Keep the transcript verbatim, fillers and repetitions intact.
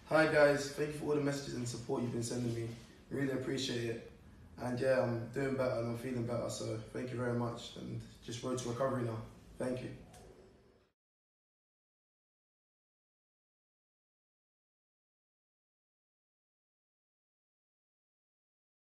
Hi guys, thank you for all the messages and support you've been sending me. Really appreciate it. And yeah, I'm doing better and I'm feeling better, so thank you very much. And just road to recovery now. Thank you.